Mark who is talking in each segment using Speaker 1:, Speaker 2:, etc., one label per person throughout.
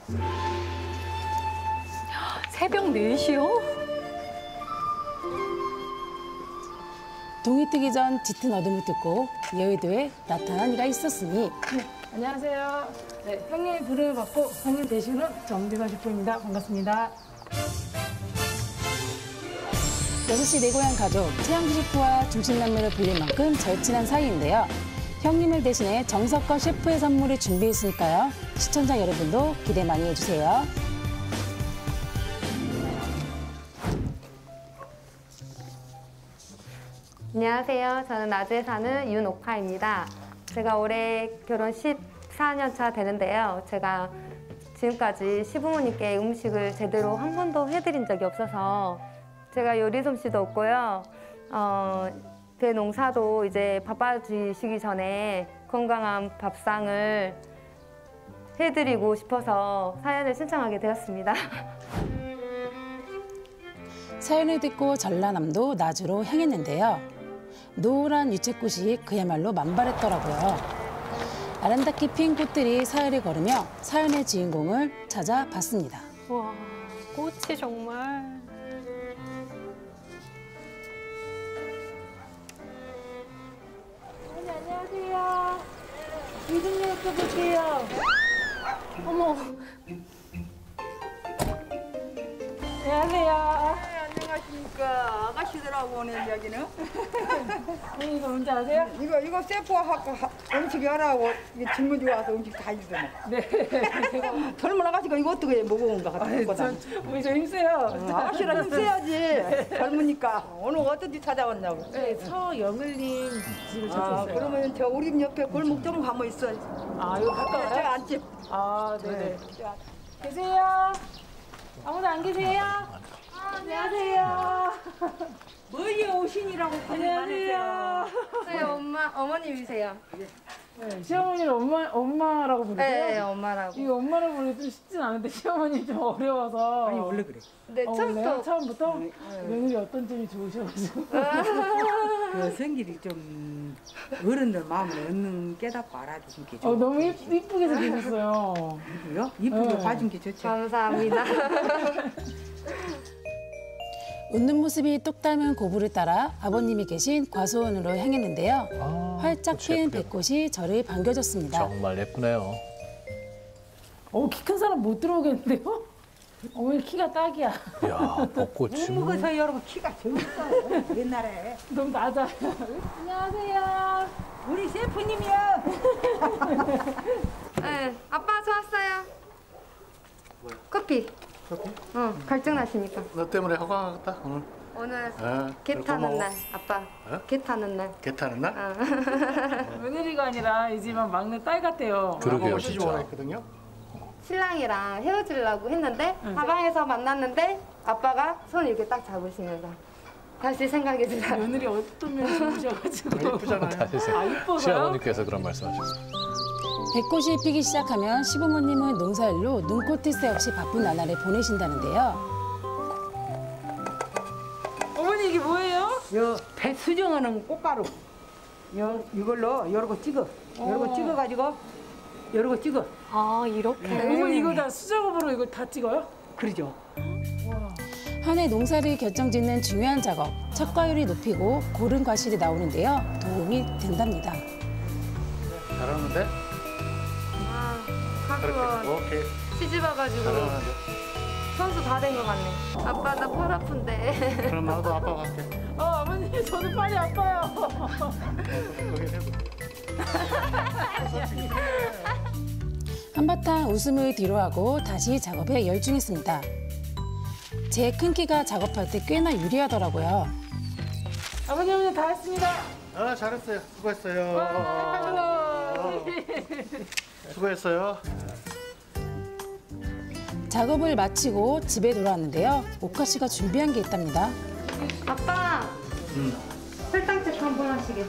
Speaker 1: 새벽 4시요?
Speaker 2: 동이 뜨기 전 짙은 어둠을 뚫고 여의도에 나타난 이가 있었으니.
Speaker 3: 네, 안녕하세요. 네, 형님 부름을 받고 형님 되시는 정대선 셰프입니다. 반갑습니다.
Speaker 2: 6시 내 고향 가족 최양주 셰프와 중식남매로 불릴 만큼 절친한 사이인데요. 형님을 대신해 정석권 셰프의 선물을 준비했으니까요. 시청자 여러분도 기대 많이 해주세요.
Speaker 4: 안녕하세요. 저는 나주에 사는 윤옥화입니다. 제가 올해 결혼 14년 차 되는데요. 제가 지금까지 시부모님께 음식을 제대로 한 번도 해드린 적이 없어서 제가 요리 솜씨도 없고요. 제 농사도 이제 바빠지시기 전에 건강한 밥상을 해드리고 싶어서 사연을 신청하게 되었습니다.
Speaker 2: 사연을 듣고 전라남도 나주로 향했는데요. 노란 유채꽃이 그야말로 만발했더라고요. 아름답게 핀 꽃들이 사흘을 걸으며 사연의 주인공을 찾아봤습니다.
Speaker 1: 와, 꽃이 정말.
Speaker 3: 어머니 안녕하세요. 이좀 여쭤볼게요.
Speaker 1: 어머,
Speaker 3: 안녕하세요.
Speaker 5: 안녕하십니까. 아가씨들하고 오는 여기는.
Speaker 3: 어머니 이거 뭔지 아세요?
Speaker 5: 이거 세포하고 음식 하라고 질문 좋아서 음식 다 해주더만.
Speaker 3: 네. 제가
Speaker 5: 젊은 아가씨가 이거 어떻게 먹어온가 같거든.
Speaker 3: 어머니 저 힘세요.
Speaker 5: 아가씨랑 힘써야지. 젊으니까. 오늘 어쩐지 찾아왔냐고.
Speaker 3: 네, 서영을님 집을 찾았어요.
Speaker 5: 그러면 저 우리 집 옆에 골목 좀 가면 있어.
Speaker 3: 아, 이거 가까워요?
Speaker 5: 제가 앉지.
Speaker 3: 아, 네네. 계세요? 아무도 안 계세요? 안녕하세요.
Speaker 5: 멀리 오신이라고
Speaker 3: 안녕하세요.
Speaker 4: 저희 어머님이세요.
Speaker 3: 네, 시어머니를 엄마라고 부르세요?
Speaker 4: 네, 엄마라고.
Speaker 3: 이 엄마를 부르기 좀 쉽진 않은데 시어머니 좀 어려워서.
Speaker 5: 아니 원래 그래.
Speaker 4: 네,
Speaker 3: 원래요?
Speaker 4: 처음부터.
Speaker 3: 처음부터? 며느리 어떤 점이 좋으셔가지고.
Speaker 5: 그 성질이 좀 어른들 마음을 얻는 깨닫고 알아주는 게 좋아.
Speaker 3: 너무 이쁘게 생기셨어요.
Speaker 5: 이쁘요? 이쁘게
Speaker 3: 네.
Speaker 5: 봐준 게 좋죠.
Speaker 4: 감사합니다.
Speaker 2: 웃는 모습이 똑 닮은 고부를 따라 아버님이 계신 과수원으로 향했는데요. 활짝 핀 백꽃이 저를 반겨줬습니다.
Speaker 6: 정말 예쁘네요.
Speaker 3: 키 큰 사람 못 들어오겠는데요? 어머니 키가 딱이야.
Speaker 6: 이야, 벚꽃이.
Speaker 5: 한국에서 여러분 키가 적었어. 옛날에.
Speaker 3: 너무 낮아요. 안녕하세요.
Speaker 5: 우리 셰프님이요.
Speaker 4: 네, 아빠 저 왔어요. 커피.
Speaker 7: 커피?
Speaker 4: 응, 갈증 나시니까.
Speaker 7: 너 때문에 허강하겠다 오늘.
Speaker 4: 오늘
Speaker 7: 아,
Speaker 4: 개
Speaker 7: 그럴
Speaker 4: 타는
Speaker 7: 거면
Speaker 4: 날, 아빠.
Speaker 7: 어?
Speaker 4: 개 타는 날.
Speaker 7: 개 타는 날?
Speaker 3: 며느리가 아니라 이 집안 막내 딸 같아요.
Speaker 6: 그러게요,
Speaker 7: 시집
Speaker 6: 진짜.
Speaker 7: 오라 했거든요.
Speaker 4: 신랑이랑 헤어지려고 했는데 가방에서 만났는데 아빠가 손 이렇게 딱 잡으시면서 다시 생각이 들어요.
Speaker 3: 며느리 어떤 면이 좋으셔가지고.
Speaker 7: 이쁘잖아요.
Speaker 3: 아, 이뻐서요?
Speaker 6: 시어머니께서 그런 말씀하셨어요.
Speaker 2: 백꽃이 피기 시작하면 시부모님은 농사일로 눈꽃을 새 없이 바쁜 나날을 보내신다는데요.
Speaker 3: 어머니 이게 뭐예요?
Speaker 5: 배 수정하는 꽃가루. 이걸로 여러 거 찍어. 여러 거 찍어가지고 여러 거 찍어.
Speaker 1: 아, 이렇게.
Speaker 3: 어머니 이거 다 수작업으로 이거 다 찍어요?
Speaker 5: 그러죠.
Speaker 2: 한 해 농사를 결정짓는 중요한 작업, 척과율이 높이고 고른 과실이 나오는데요. 도움이 된답니다.
Speaker 7: 잘하는데?
Speaker 4: 아,
Speaker 7: 그렇게.
Speaker 4: 가끔
Speaker 7: 오케이.
Speaker 4: 시집 와가지고
Speaker 7: 잘하는데.
Speaker 4: 선수 다 된 것 같네. 아빠 나 팔 아픈데.
Speaker 7: 그럼 나도 아빠 갈게.
Speaker 3: 어머니 저도 팔이 아파요.
Speaker 7: 거기 해도.
Speaker 2: 한바탕 웃음을 뒤로하고 다시 작업에 열중했습니다. 제 큰 키가 작업할 때 꽤나 유리하더라고요.
Speaker 3: 어머니 다 했습니다.
Speaker 7: 잘했어요. 수고했어요. 수고했어요.
Speaker 2: 작업을 마치고 집에 돌아왔는데요. 오카 씨가 준비한 게 있답니다.
Speaker 4: 아빠. 혈당 체크 한 번 하시게.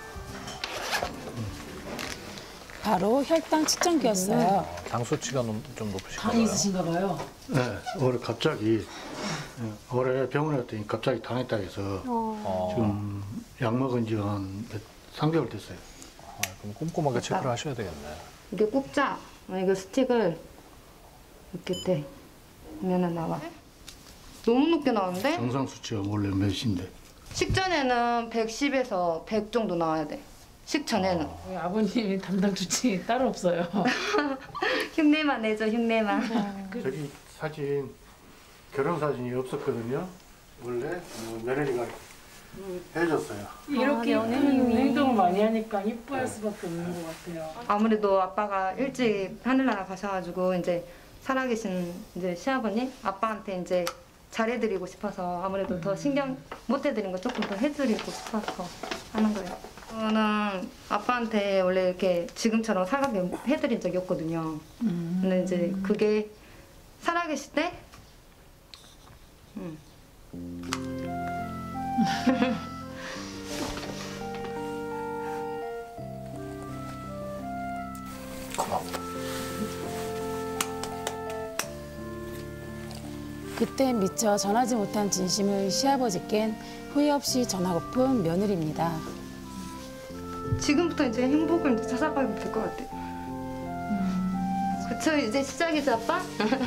Speaker 2: 바로 혈당 측정기였어요.
Speaker 6: 당 수치가 좀 높으신가요?
Speaker 3: 당이 있으신가 봐요.
Speaker 7: 네, 올해 갑자기 올해 병원에 갔더니 갑자기 당했다 해서 지금 약 먹은 지가 한 3개월 됐어요.
Speaker 6: 그럼 꼼꼼하게 체크를 하셔야 되겠네.
Speaker 4: 이게 꾹자. 이거 스틱을 이렇게 돼. 면은 나와. 너무 높게 나오는데?
Speaker 7: 정상 수치가 원래 몇인데?
Speaker 4: 식전에는 110에서 100 정도 나와야 돼. 식전에는.
Speaker 3: 우리 아버님이 담당 주치 따로 없어요.
Speaker 4: 흉내만 내죠, 흉내만.
Speaker 7: 저기 사진 결혼 사진이 없었거든요. 원래 며느리가 해줬어요.
Speaker 3: 이렇게
Speaker 1: 연예인이.
Speaker 3: 행동을 많이 하니까 이뻐할 수밖에 없는 것 같아요.
Speaker 4: 아무래도 아빠가 일찍 하늘나라 가셔가지고 이제 살아계신 이제 시아버님 아빠한테 이제 잘해드리고 싶어서 아무래도 더 신경 못 해드린 거 조금 더 해드리고 싶어서 하는 거예요. 저는 아빠한테 원래 이렇게 지금처럼 살게 해드린 적이 없거든요. 근데 이제 그게 살아계실 때
Speaker 6: 고맙다.
Speaker 2: 그때 미처 전하지 못한 진심을 시아버지께는 후회 없이 전하고픈 며느리입니다.
Speaker 4: 지금부터 이제 행복을 이제 찾아가면 될 것 같아. 그쵸, 이제 시작이지, 아빠?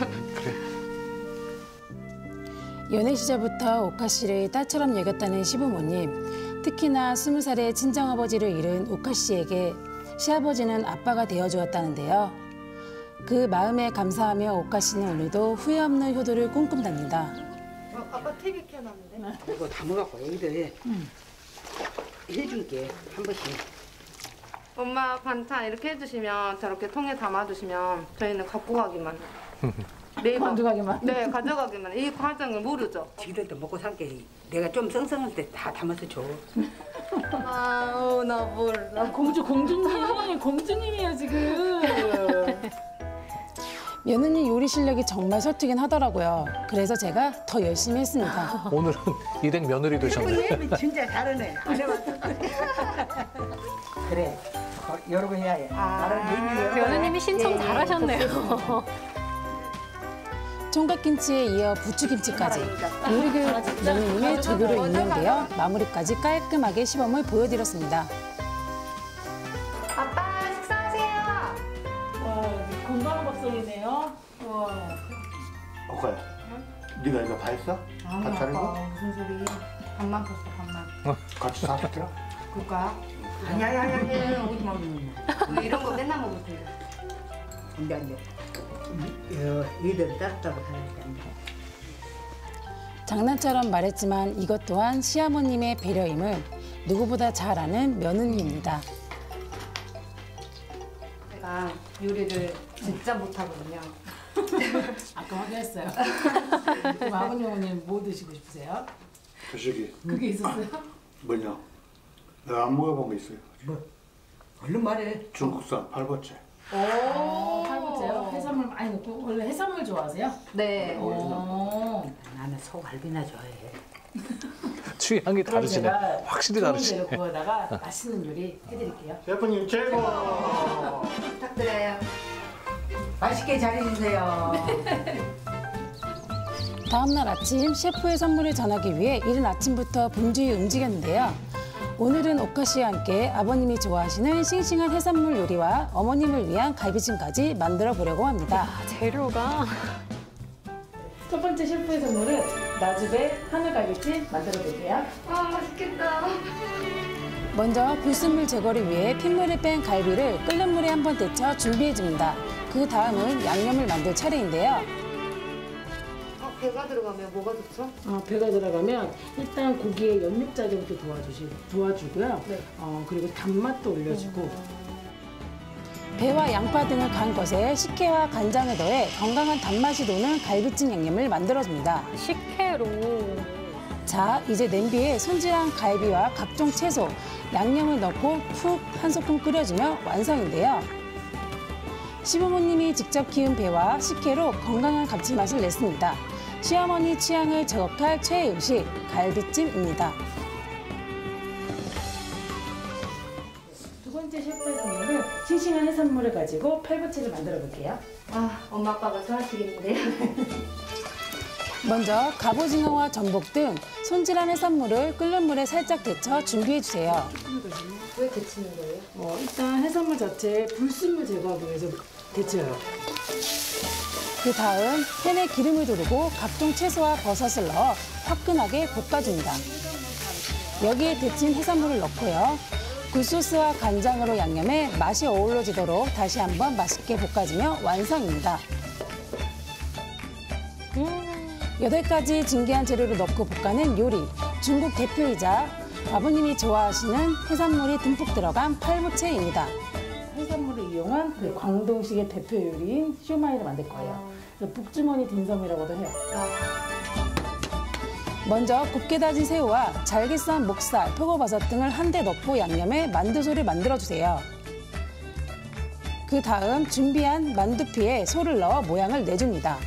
Speaker 2: 연애 시절부터 오카 씨를 딸처럼 여겼다는 시부모님. 특히나 20살의 친정아버지를 잃은 오카 씨에게 시아버지는 아빠가 되어주었다는데요. 그 마음에 감사하며 오카 씨는 오늘도 후회 없는 효도를 꿈꾼답니다.
Speaker 4: 아빠 TV 켜놨는데?
Speaker 5: 이거 담아갖고 여기다 해줄게 한 번씩.
Speaker 4: 엄마 반찬 이렇게 해주시면 저렇게 통에 담아주시면 저희는 갖고 가기만 매번
Speaker 3: 가져가기만?
Speaker 4: 네, 가져가기만 이 과정을 모르죠.
Speaker 5: 지들도 먹고 살게. 내가 좀 성성할 때 다 담아서 줘.
Speaker 4: 아우 나 몰라.
Speaker 3: 공주님이야 지금.
Speaker 2: 며느님 요리 실력이 정말 서투긴 하더라고요. 그래서 제가 더 열심히 했습니다.
Speaker 6: 오늘은 일행 며느리 되셨네.
Speaker 5: 형님 진짜 잘하네. 안 해봤어. 그래. 여러 거 해야 해. 나는 예미 여러 거 해.
Speaker 1: 며느님이 신청 잘하셨네요.
Speaker 2: 총각김치에 이어 부추김치까지 요리교육 며느님의 조교로 임명되어 마무리까지 깔끔하게 시범을 보여드렸습니다.
Speaker 4: 아빠 식사하세요.
Speaker 3: 와, 건강한 밥상이네요. 와.
Speaker 7: 오카야, 네가 이거 다 했어? 다 차리고?
Speaker 4: 무슨 소리? 밥만 폈어 밥만.
Speaker 7: 같이 사줄게.
Speaker 4: 그럴까?
Speaker 5: 아니야. 오지 마.
Speaker 4: 이런 거 맨날 먹을 텐데.
Speaker 5: 안 돼, 안 돼. 이들 따뜻하고 살아야지, 안 돼.
Speaker 2: 장난처럼 말했지만 이것 또한 시어머님의 배려임을 누구보다 잘 아는 며느리입니다.
Speaker 4: 제가 요리를 진짜 못하거든요.
Speaker 3: 아까 확인했어요. 그럼 아버님 어머님 뭐 드시고 싶으세요?
Speaker 7: 주식이
Speaker 3: 그게 있었어요?
Speaker 7: 뭐냐? 내가 안 먹어본 거 있어요.
Speaker 5: 얼른 말해.
Speaker 7: 중국산 팔보채.
Speaker 3: 팔보채요? 해산물 많이 넣고 원래 해산물 좋아하세요?
Speaker 4: 네.
Speaker 5: 나는 소갈비나 좋아해.
Speaker 6: 취향이
Speaker 3: 그럼
Speaker 6: 다르시네.
Speaker 3: 제가
Speaker 6: 확실히
Speaker 3: 좋은
Speaker 6: 다르시네.
Speaker 3: 재료 구워다가 맛있는 요리 해드릴게요.
Speaker 7: 셰프님 최고.
Speaker 4: 부탁드려요.
Speaker 5: 맛있게 잘해주세요.
Speaker 2: 다음 날 아침 셰프의 선물을 전하기 위해 이른 아침부터 분주히 움직였는데요. 오늘은 오카 씨와 함께 아버님이 좋아하시는 싱싱한 해산물 요리와 어머님을 위한 갈비찜까지 만들어 보려고 합니다.
Speaker 1: 재료가
Speaker 3: 첫 번째 셰프의 선물은 나주배 하늘갈비찜 만들어 볼게요.
Speaker 4: 아 맛있겠다.
Speaker 2: 먼저 불순물 제거를 위해 핏물을 뺀 갈비를 끓는 물에 한번 데쳐 준비해 줍니다. 그 다음은 양념을 만들 차례인데요.
Speaker 4: 배가 들어가면 뭐가 좋죠?
Speaker 3: 배가 들어가면 일단 고기의 연육작용도 도와주고요.
Speaker 4: 네.
Speaker 3: 그리고 단맛도 올려주고
Speaker 2: 배와 양파 등을 간 것에 식혜와 간장을 더해 건강한 단맛이 도는 갈비찜 양념을 만들어줍니다.
Speaker 1: 식혜로.
Speaker 2: 자, 이제 냄비에 손질한 갈비와 각종 채소, 양념을 넣고 푹 한 소끔 끓여주면 완성인데요. 시부모님이 직접 키운 배와 식혜로 건강한 감칠맛을 냈습니다. 시어머니 취향을 저격할 최애 음식, 갈비찜입니다.
Speaker 3: 두 번째 셰프의 선물은 싱싱한 해산물을 가지고 팔보채를 만들어 볼게요.
Speaker 4: 아 엄마 아빠가 좋아하시겠는데요?
Speaker 2: 먼저 갑오징어와 전복 등 손질한 해산물을 끓는 물에 살짝 데쳐 준비해 주세요.
Speaker 4: 왜 데치는 거예요?
Speaker 3: 일단 해산물 자체에 불순물 제거하기 위해서 데쳐요.
Speaker 2: 그 다음 팬에 기름을 두르고 각종 채소와 버섯을 넣어 화끈하게 볶아줍니다. 여기에 데친 해산물을 넣고요. 굴소스와 간장으로 양념해 맛이 어우러지도록 다시 한번 맛있게 볶아주며 완성입니다. 8가지 진귀한 재료를 넣고 볶아낸 요리, 중국 대표이자 아버님이 좋아하시는 해산물이 듬뿍 들어간 팔부채입니다.
Speaker 3: 해산물을 이용한 그 광동식의 대표 요리인 시오마이를 만들 거예요. 그래서 북주머니 딤섬이라고도 해요.
Speaker 2: 먼저 곱게 다진 새우와 잘게 썬 목살, 표고버섯 등을 한데 넣고 양념해 만두소를 만들어주세요. 그 다음 준비한 만두피에 소를 넣어 모양을 내줍니다.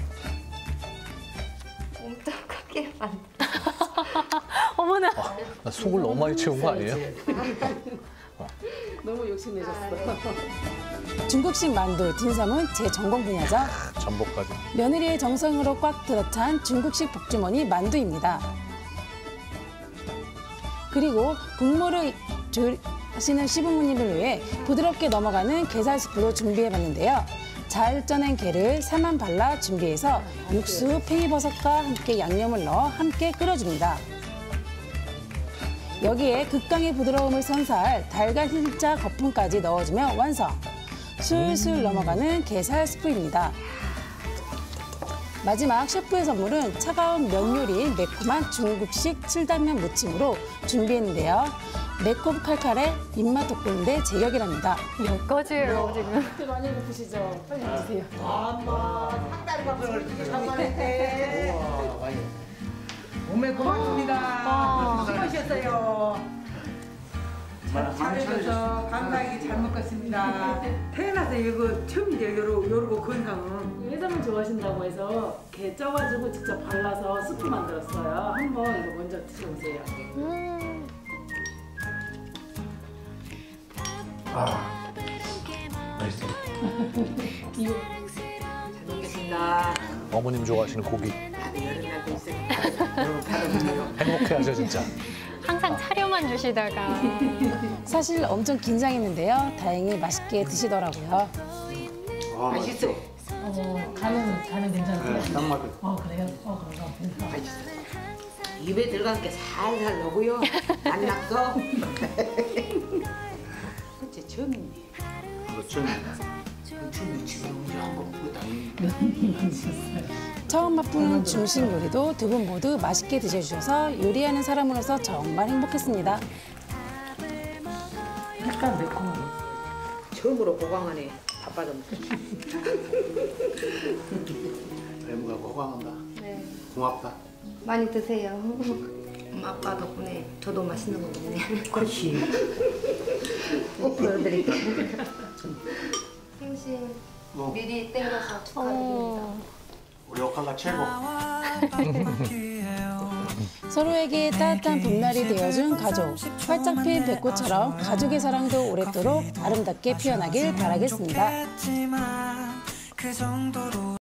Speaker 4: 엄청 크게 만.
Speaker 1: 어머나.
Speaker 6: 나 속을 너무 많이 채운 거 아니에요?
Speaker 3: 너무 욕심내셨어.
Speaker 2: 중국식 만두, 딘섬은 제 전공 분야죠.
Speaker 6: 전복까지.
Speaker 2: 며느리의 정성으로 꽉 들어찬 중국식 복주머니 만두입니다. 그리고 국물을 하시는 시부모님을 위해 부드럽게 넘어가는 게살 스프도 준비해봤는데요. 잘 쪄낸 게를 살만 발라 준비해서 육수, 팽이버섯과 함께 양념을 넣어 함께 끓여줍니다. 여기에 극강의 부드러움을 선사할 달걀 흰자 거품까지 넣어주면 완성! 술술 넘어가는 게살 스프입니다. 마지막 셰프의 선물은 차가운 면 요리인 매콤한 중국식 칠단면 무침으로 준비했는데요. 매콤 칼칼해 입맛 돋구는데 제격이랍니다.
Speaker 1: 몇 가지예요, 지금.
Speaker 3: 그때 많이 배고프시죠? 빨리 드세요.
Speaker 5: 몸에 고맙습니다. 수고하셨어요. 잘해줘서 감사하게 잘 먹겠습니다. 태어나서 이거 처음이죠. 요러고 건강은.
Speaker 3: 해산물 좋아하신다고 해서 게 쪄가지고 직접 발라서 스프 만들었어요. 한번 이거 먼저 드셔보세요.
Speaker 6: 맛있어.
Speaker 5: 잘 먹겠습니다.
Speaker 6: 어머님 좋아하시는 고기.
Speaker 5: 여름날도 있어요.
Speaker 6: 행복해하죠, 진짜.
Speaker 1: 항상 차려만 주시다가.
Speaker 2: 사실 엄청 긴장했는데요. 다행히 맛있게 드시더라고요.
Speaker 5: 맛있어.
Speaker 3: 간은 괜찮으세요?
Speaker 7: 네, 딱 맞아요.
Speaker 3: 그래요? 감사합니다.
Speaker 5: 입에 들어간 게 살살 넣고요. 안 낙서. 그치 처음이네.
Speaker 7: 그렇죠.
Speaker 2: 처음 맛보는 중식 요리도 두 분 모두 맛있게 드셔주셔서 요리하는 사람으로서 정말 행복했습니다.
Speaker 3: 약간 매콤하게.
Speaker 5: 처음으로 보강하네. 바빠도 먹겠다.
Speaker 7: 외모가 호강한다.
Speaker 4: 네.
Speaker 7: 고맙다.
Speaker 4: 많이 드세요. 엄마 아빠 덕분에 저도 맛있는 거 먹네.
Speaker 5: 그렇지.
Speaker 4: 꼭 보여드릴게요. 생신 미리 땡겨서 축하드립니다.
Speaker 7: 우리 오카가 최고.
Speaker 2: 서로에게 따뜻한 봄날이 되어준 가족. 활짝 핀 벚꽃처럼 가족의 사랑도 오랫도록 아름답게 피어나길 바라겠습니다.